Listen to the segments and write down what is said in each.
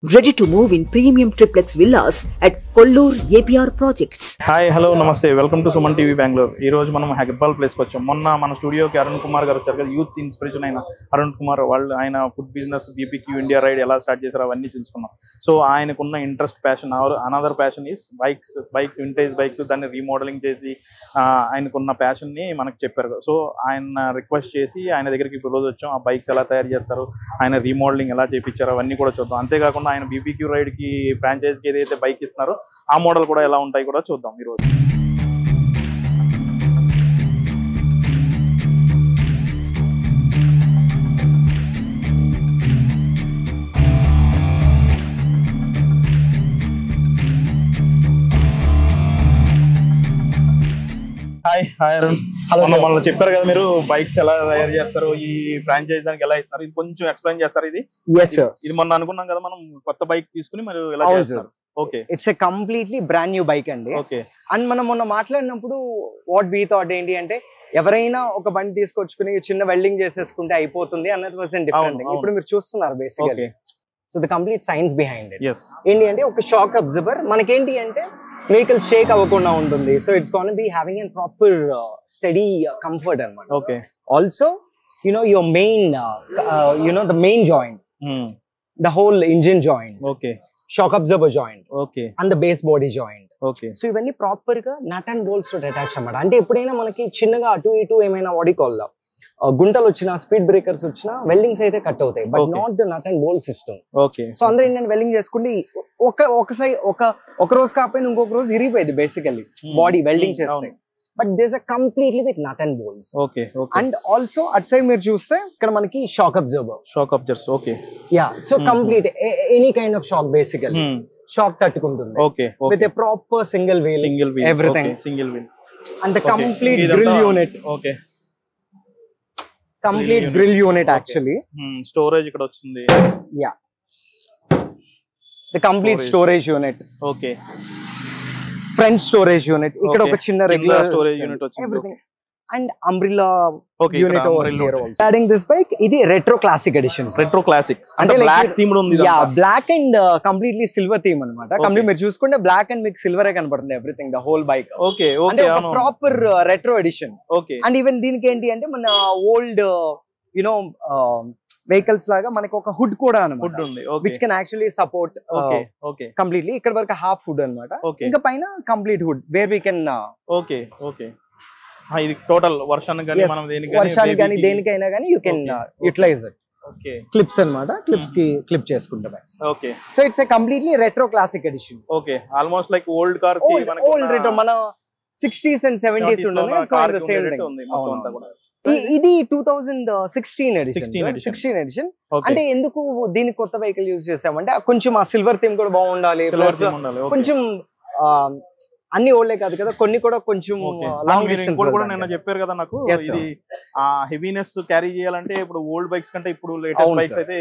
Ready to move in premium triplex villas at Kollur APR Projects. Hi, hello, namaste. Welcome to Suman TV Bangalore. ఈ రోజు మనం Hebbal place కి వచ్చాం. మొన్న మన స్టూడియోకి అరుణ్ కుమార్ గారు వచ్చారు కదా, యూత్ ఇన్స్పిరేషన్ అయిన అరుణ్ కుమార్ వాళ్ళు ఆయన food business BPQ India ride ఎలా స్టార్ట్ చేశారు అవన్నీ తెలుసుకున్నాం. సో ఆయనకున్న interest passion another passion is bikes vintage bikes దాన్ని రీమోడలింగ్ చేసి ఆయనకున్న ప్యాషన్ ని మనకు చెప్పారు. సో ఆయన రిక్వెస్ట్ చేసి ఆయన దగ్గరికి ఇప్పుడు రోజు వచ్చాం. ఆ బైక్స్ ఎలా తయారు చేస్తారు, ఆయన రీమోడలింగ్ ఎలా చేయించారు అవన్నీ కూడా చూద్దాం. అంతేకాకుండా ఆయన BPQ రైడ్ కి ఫ్రాంచైజ్ కి ఏదైతే బైక్ ఇస్తున్నారో ఆ మోడల్ కూడా ఎలా ఉంటాయి కూడా చూద్దాం ఈరోజు. హాయ్ అరుణ్. మళ్ళీ చెప్పారు కదా మీరు బైక్స్ ఎలా తయారు చేస్తారు, ఈ ఫ్రాంచైజ్ దానికి ఎలా ఇస్తారు, ఇది కొంచెం ఎక్స్ప్లెయిన్ చేస్తారు. ఇది మొన్న అనుకున్నాం కదా మనం కొత్త బైక్ తీసుకుని మరి ఎలా చేస్తారు. Okay, it's a completely brand new bike అండి. ఓకే, అండ్ మనం మొన్న మాట్లాడినప్పుడు వాట్ వీ థాట్ ఏంటి అంటే ఎవరైనా ఒక బండి తీసుకొచ్చుకుని చిన్న వెల్డింగ్ చేసేసుకుంటే అయిపోతుంది అన్నది వాస్ డిఫరెంట్. ఇప్పుడు మీరు చూస్తున్నారు basically. So the complete science behind it ఏంటి అంటే ఒక షాక్ అబ్జర్వర్ మనకేంటి అంటే వెహికల్ షేక్ అవ్వకుండా ఉంటుంది. So it's gonna be having an proper study comfort అన్నమాట. Okay, also your main the main joint, the whole engine joint, okay, shock absorber joint, okay, and the base body joint. Okay, so ఇవన్నీ proper గా nut and bolts తో attach అన్నమాట. అంటే ఎప్పుడైనా మనకి చిన్నగా అటు ఇటు ఏమైనా వాడికోల్ గుంటలు వచ్చినా స్పీడ్ బ్రేకర్స్ వచ్చినా వెల్డింగ్స్ అయితే కట్ అవుతాయి, but not the nut and bolt system. So అందరూ ఏంటంటే వెల్డింగ్ చేసుకుంటే ఒక రోజు కాకపోయినా ఇంకొక రోజు ఇరిగిపోయింది బేసికల్లీ బాడీ వెల్డింగ్ చేస్తే. But these are completely with nut and bolts. Okay, and also at side మీరు చూస్తే ఇక్కడ మనకి shock absorber. Okay, yeah, so complete any kind of shock basically shock తట్టుకుంటుంది. Okay, with a proper single wheel, everything single wheel and the complete grill unit. Okay, complete grill unit actually. Storage ఇక్కడ వస్తుంది. Yeah, the complete storage unit. Okay, front storage unit. ఇక్కడ ఒక చిన్న regular storage unit వచ్చింది. And umbrella unit over here also. Starting this bike ఇది retro classic edition. Retro classic అంటే black theme లో ఉంది. Yeah, black and completely silver theme అన్నమాట. Complete మీరు చూసుకుంటే బ్లాక్ అండ్ మీకు సిల్వర్ కనబడుతుంది everything, the whole bike. Okay, అంటే proper retro edition. Okay, and even దీనికి ఏంటి అంటే మన ఓల్డ్ వెహికల్స్ లాగా మనకి ఒక హుడ్ కూడా అన్నమాట, which can actually support completely. ఇక్కడ వరకు హాఫ్ హుడ్ అన్నమాట, ఇంకా పైన complete hood where we can. Okay, okay, ఇది టోటల్ వర్షానికి కానీ దేనికైనా కానీ you can utilize it. Okay, clips అన్నమాట, క్లిప్స్ కి క్లిప్ చేసుకుంటాం. ఓకే, so it's a completely retro classic edition. Okay, almost like old car, old retro మన 60s and 70s ఉండేది. So in the same thing. ఇది 2016 ఎడిషన్. అంటే ఎందుకు దీని కొత్త వెహికల్ యూజ్ చేసామంటే కొంచెం ఆ సిల్వర్ థీమ్ కూడా బాగుండాలి, కొంచెం అన్ని ఓల్డే కాదు కదా, కొన్ని కూడా కొంచెం లాంగ్ డిస్టెన్స్ కూడా నిన్న చెప్పారు కదా నాకు. ఇది ఆ హెవీనెస్ క్యారీ చేయాలంటే ఇప్పుడు ఓల్డ్ బైక్స్ కంటే ఇప్పుడు లేటెస్ట్ బైక్స్ అయితే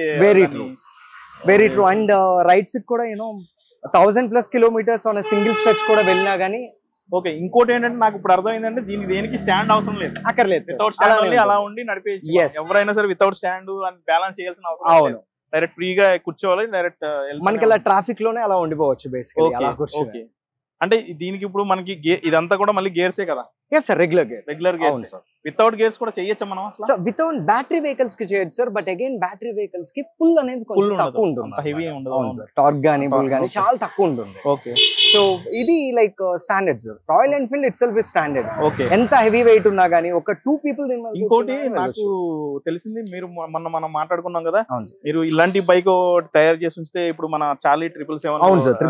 వెరీ ట్రూ. అండ్ రైడ్స్ కూడా 1000+ కిలోమీటర్స్ ఆన్ సింగిల్ స్ట్రెచ్ కూడా వెళ్ళినా గానీ. ఓకే, ఇంకోటి ఏంటంటే నాకు ఇప్పుడు అర్థమైందంటే దీనికి దేనికి స్టాండ్ అవసరం లేదు, అక్కర్లేదు. వితౌట్ స్టాండ్ అలా ఉండి నడిపేయచ్చు. ఎవరైనా సరే వితౌట్ స్టాండ్ అని బ్యాలెన్స్ చేయాల్సిన అవసరం లేదు. డైరెక్ట్ ఫ్రీగా కూర్చోవాలి, డైరెక్ట్ మనకి అలా ట్రాఫిక్ లోనే అలా ఉండిపోవచ్చు బేసికల్లీ. ఓకే, అంటే దీనికి ఇప్పుడు మనకి ఇదంతా కూడా మళ్ళీ గేర్సే కదా? yes sir, regular gears sir. Without gears కూడా చేయొచ్చా మనం అసలు? సో వితౌట్ బ్యాటరీ వెహికల్స్ కి చేయొచ్చు sir, but again battery vehicles కి పుల్ అనేది కొంచెం తక్కువ ఉంటుంది, అంత హెవీ ఉండదు. అవును సార్, టార్క్ గానీ పుల్ గానీ చాలా తక్కువ ఉంటుంది. ఓకే, సో ఇది like standard sir. Royal Enfield itself is standard. Okay, ఎంత హెవీ వెయిట్ ఉన్నా గానీ ఒక 2 people. ఇంకోటి నాకు తెలిసింది, మీరు మనం మాట్లాడుకున్నాం కదా, మీరు ఇలాంటి బైక్ తయారు చేసి ఉంచితే ఇప్పుడు మన చార్లీ 777. అవును సార్,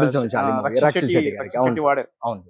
777 వాడారు.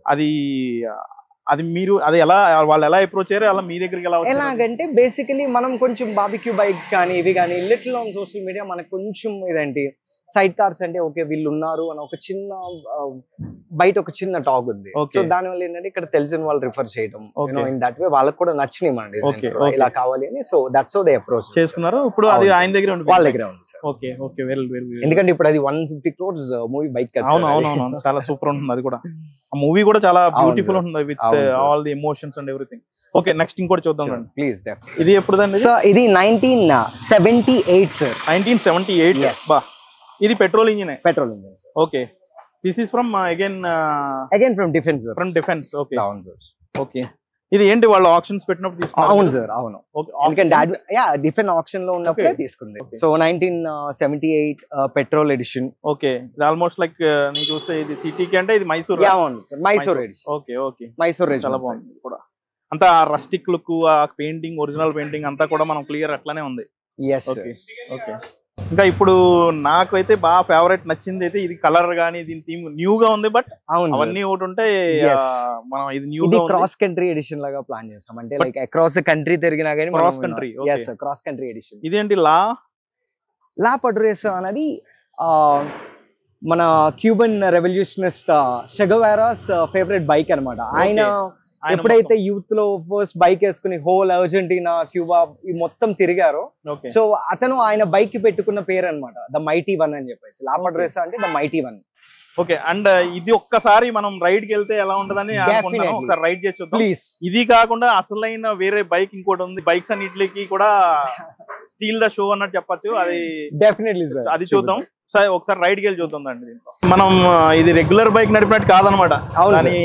అది మీరు అది ఎలా వాళ్ళు ఎలా అప్రోచ్ అయ్యారు, అలా మీ దగ్గరికి ఎలాగంటే బేసికలీ మనం కొంచెం బార్బిక్యూ బైక్స్ కానీ ఇవి కానీ లిటిల్ ఆన్ సోషల్ మీడియా మనకు కొంచెం ఇదేంటి సైడ్ కార్స్ అంటే ఓకే వీళ్ళు ఉన్నారు అని ఒక చిన్న బయట ఒక చిన్న టాక్ ఉంది. సో దాని వల్ల ఏంటంటే ఇక్కడ తెలిసిన వాళ్ళు రిఫర్ చేయడం, ఇన్ దట్ వే వాళ్ళకి కూడా నచ్చినాయి మన డిజైన్స్ ఇలా కావాలి అని. So that's how they approach చేసుకున్నారు. ఇప్పుడు అది ఆయన దగ్గర ఉంది, వాళ్ళ దగ్గర ఉంది సార్. ఓకే ఓకే, ఎందుకంటే ఇప్పుడు అది 150 crores మూవీ బైక్ కదా. అవును, చాలా సూపర్ ఉంటుంది అది కూడా. ఆ మూవీ కూడా చాలా బ్యూటిఫుల్ ఉంటుంది with all the emotions and everything. Okay, next ఇంకోటి చూద్దాం రండి ప్లీజ్. ఇది ఎప్పుడుదండి? సో ఇది 1978 సార్. 1978. బా, ఇది petrol engine. Petrol engine sir. Okay, this is from again from defence. From defence. Okay అవును సార్. ఓకే, ఇది ఏంటి వాళ్ళు ఆప్షన్స్ పెట్టినప్పుడు తీసుకున్నారు? అవును సార్, అవును. డిఫెన్స్ ఆప్షన్ లో ఉన్నప్పుడే తీసుకుంది. So 1978 petrol edition. ఓకే, ఇది ఆల్మోస్ట్ లైక్ నేను చూస్తే ఇది సిటీకి అంటే ఇది మైసూర్. అవును sir, Mysore edition. Okay okay, Mysore edition చాలా బాగుంది కూడా. అంతా రస్టిక్ లుక్, ఆ పెయింటింగ్, ఒరిజినల్ పెయింటింగ్ అంతా కూడా మనం క్లియర్ అట్లానే ఉంది. Okay okay. ఇంకా ఇప్పుడు నాకైతే బాగా ఫేవరెట్ నచ్చింది అయితే ఇది కలర్ గానీ, దీని థీమ్ న్యూ గా ఉంది. బట్ అవన్నీ ఒకటి ఉంటే మనం ఇది న్యూ గా క్రాస్ కంట్రీ ఎడిషన్ లాగా ప్లాన్ చేసాం. అంటే లైక్ అక్రాస్ కంట్రీ తిరిగినా గానీ cross country. Cross country edition. ఇదేంటి లా పడ్రేస్ అనేది మన Cuban revolutionist Che Guevara's favourite bike అన్నమాట. ఆయన ఎప్పుడైతే యూత్ లో ఫస్ట్ బైక్ వేసుకుని హోల్ అర్జెంటీనా, క్యూబా మొత్తం తిరిగారో, సో అతను ఆయన బైక్ కి పెట్టుకున్న పేరు అన్నమాట ద మైటీ వన్ అని చెప్పేసి. లా పడ్రేస్ అంటే the mighty one. Okay, and ఇది ఒక్కసారి మనం రైడ్ కి వెళ్తే ఎలా ఉంటదని అనుకుంటున్నాను. ఒకసారి రైడ్ చేసి ప్లీజ్. ఇది కాకుండా అసలైన వేరే బైక్ ఇంకోటి ఉంది. బైక్స్ అన్నిటికి కూడా స్టీల్ ద షో అన్నట్టు చెప్పచ్చు. అది డెఫినెట్లీ అది చూద్దాం. సరే, ఒకసారి రైడ్ కి వెళ్ళి చూద్దాం. అండి దీంట్లో మనం ఇది రెగ్యులర్ బైక్ నడిపినట్టు కాదనమాట. కానీ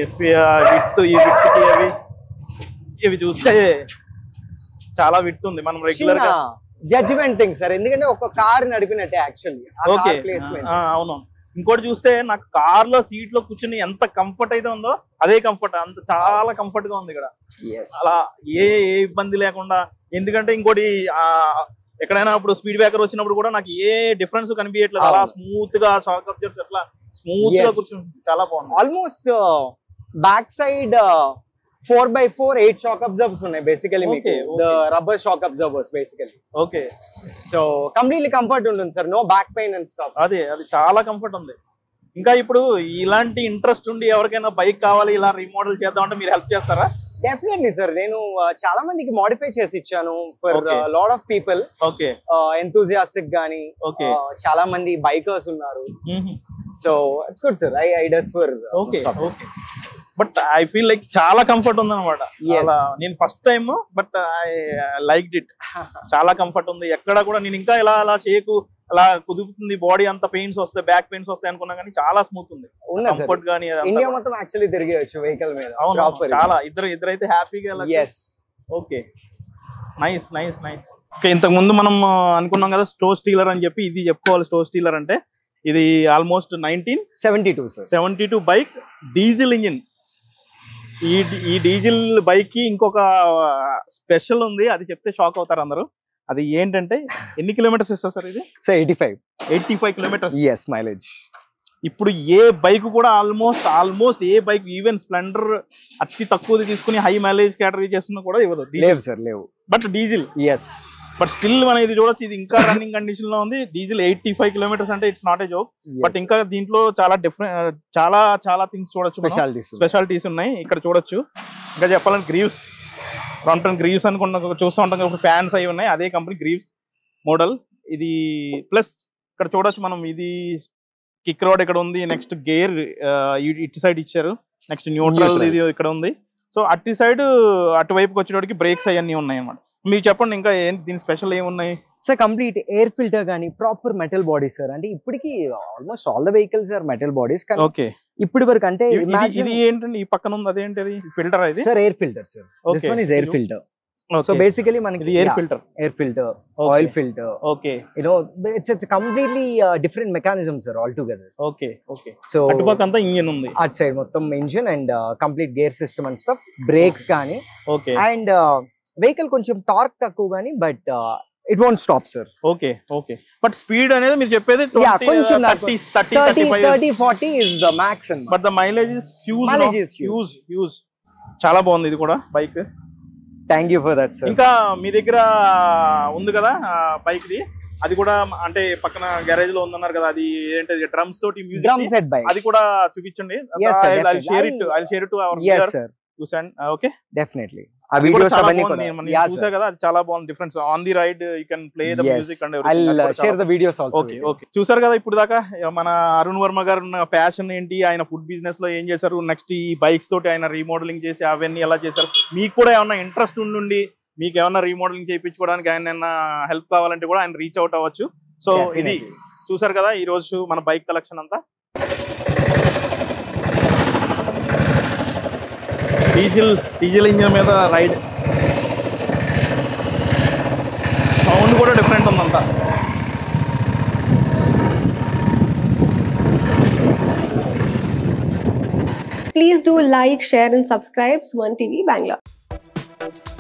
ఇవి చూస్తే చాలా విడ్త్ ఉంది. మనం రెగ్యులర్ గా జడ్జిమెంట్ థింగ్ సార్, ఎందుకంటే ఒక కార్ నడిపినట్టే యాక్చువల్లీ. ఓకే, అవును. ఇంకోటి చూస్తే నాకు కార్ లో సీట్ లో కూర్చుని ఎంత కంఫర్ట్ అయితే ఉందో అదే కంఫర్ట్, అంత చాలా కంఫర్ట్ గా ఉంది ఇక్కడ. అలా ఏ ఇబ్బంది లేకుండా. ఎందుకంటే ఇంకోటి ఎక్కడైనా ఇప్పుడు స్పీడ్ బ్రేకర్ వచ్చినప్పుడు కూడా నాకు ఏ డిఫరెన్స్ కనిపించట్లేదు. అలా స్మూత్ గా షాక్ అబ్జర్వర్స్ అట్లా స్మూత్ గా కూర్చుంది. చాలా బాగుంది. Almost back side 4x4 8 shock absorbers ఉన్నాయి బేసికలీ. మీకు rubber shock absorbers basically. Okay, so completely comfort ఉంటుంది sir, no back pain and stuff. అది చాలా కంఫర్ట్ ఉంది. ఇంకా ఇప్పుడు ఇలాంటి ఇంట్రెస్ట్ ఉండి ఎవరికైనా బైక్ కావాలి, ఇలా రీమోడల్ చేద్దామంటే మీరు హెల్ప్ చేస్తారా? డెఫినెట్లీ సార్, నేను చాలా మందికి మోడిఫై చేసి ఇచ్చాను for lot of people. Okay, enthusiastic గానీ చాలా మంది బైకర్స్ ఉన్నారు. So it's good sir, I does for. Okay okay, but I feel like చాలా కంఫర్ట్ ఉంది అనమాట. నేను first time but I like it. చాలా కంఫర్ట్ ఉంది. ఎక్కడ కూడా నేను ఇంకా ఇలా చేయకు, అలా కుదుపుతుంది బాడీ, అంత పెయిన్స్ వస్తాయి, బ్యాక్ పెయిన్స్ వస్తాయి అనుకున్నా కానీ చాలా స్మూత్ ఉంది. కంఫర్ట్ గానీ ఇండియా మొత్తం యాక్చువల్లీ తిరిగేయచ్చు వెహికల్ మీద. చాలా ఇద్దరైతే హ్యాపీగా. Okay, nice nice nice. Okay, ఇంతకు ముందు మనం అనుకున్నాం కదా స్టో స్టీలర్ అని చెప్పి. ఇది చెప్పుకోవాలి, స్టో స్టీలర్ అంటే ఇది ఆల్మోస్ట్ 1972 బైక్, డీజిల్ ఇంజిన్. ఈ డీజిల్ బైక్ కి ఇంకొక స్పెషల్ ఉంది, అది చెప్తే షాక్ అవుతారు అందరూ. అది ఏంటంటే ఎన్ని కిలోమీటర్స్ ఇస్తారు సార్ ఇది? 85 కిలోమీటర్స్ మైలేజ్. ఇప్పుడు ఏ బైక్ కూడా ఆల్మోస్ట్ ఏ బైక్, ఈవెన్ స్ప్లెండర్ అతి తక్కువది తీసుకుని హై మైలేజ్ కేటరీ చేస్తున్నా కూడా ఇవ్వదు. లేవు. బట్ డీజిల్, బట్ స్టిల్ మనం ఇది చూడొచ్చు, ఇది ఇంకా రన్నింగ్ కండిషన్ లో ఉంది. డీజిల్ 85 కిలోమీటర్స్ అంటే it's not a joke. But ఇంకా దీంట్లో చాలా డిఫరెంట్, చాలా థింగ్స్ చూడొచ్చు, స్పెషాలిటీస్ ఉన్నాయి ఇక్కడ చూడొచ్చు. ఇంకా చెప్పాలంటే గ్రీవ్స్, రాంప్టన్ గ్రీవ్స్ అనుకున్న చూస్తూ ఉంటాం కదా, ఫ్యాన్స్ అవి ఉన్నాయి. అదే కంపెనీ గ్రీవ్స్ మోడల్ ఇది. ప్లస్ ఇక్కడ చూడొచ్చు మనం, ఇది కిక్ రోడ్ ఇక్కడ ఉంది. నెక్స్ట్ గేర్ ఇటు సైడ్ ఇచ్చారు. నెక్స్ట్ న్యూట్రల్ ఇది ఇక్కడ ఉంది. సో అటువైపుకి వచ్చేటోడికి బ్రేక్స్ అవన్నీ ఉన్నాయి అన్నమాట. మీరు చెప్పండి ఇంకా దీని స్పెషల్ ఏమున్నాయి సార్? కంప్లీట్ ఎయిర్ ఫిల్టర్ గానీ, ప్రాపర్ మెటల్ బాడీ సార్. అంటే ఇప్పటికి almost all the vehicles are metal bodies. Okay, ఇప్పటి వరకు అంటే ఇది ఏంటండి ఈ పక్కన ఉంది, అదేంటి ఫిల్టర్? ఇది sir air filter sir. This one is air filter. So basically మనకి air filter, oil filter. Okay, it's completely different mechanism sir all together. Okay okay. So అటుపక్క అంతా ఇంజిన్ ఉంది, అటు సైడ్ మొత్తం engine and complete gear system and stuff. Brakes కానీ. Okay, and vehicle కొంచెం torque తక్కువ కానీ, but it won't stop sir. Okay okay, but speed అనేది మీరు చెప్పేది 30-40 is the max. But the mileage is huge. చాలా బాగుంది ఇది కూడా bike. Thank you for that sir. ఇంకా మీ దగ్గర ఉంది కదా బైక్ ది, అది కూడా అంటే పక్కన గ్యారేజ్ లో ఉందన్నారు కదా, అది ఏంటది డ్రమ్స్ తోటి మ్యూజిక్, అది కూడా చూపించండి. ఓకే, డెఫినెట్లీ చూసా కదా, అది చాలా బాగుంది. Difference on the ride you can play the music and share the videos also. Okay okay, చూసారు కదా ఇప్పుడు దాకా మన అరుణ్ వర్మ గారు ప్యాషన్ ఏంటి, ఆయన ఫుడ్ బిజినెస్ లో ఏం చేశారు, నెక్స్ట్ ఈ బైక్స్ తోటి ఆయన రీమోడలింగ్ చేసి అవన్నీ ఎలా చేశారు. మీకు కూడా ఏమన్నా ఇంట్రెస్ట్ ఉండి మీకు ఏమన్నా రీమోడలింగ్ చేయించుకోవడానికి ఆయన హెల్ప్ కావాలంటే కూడా ఆయన రీచ్ అవుట్ అవ్వచ్చు. సో ఇది చూసారు కదా ఈ రోజు మన బైక్ కలెక్షన్ అంతా. డీజిల్ ఇంజిన్ మీద రైడ్, సౌండ్ కూడా డిఫరెంట్ ఉందంతా. Please do like, share and subscribe Suman TV Bangalore.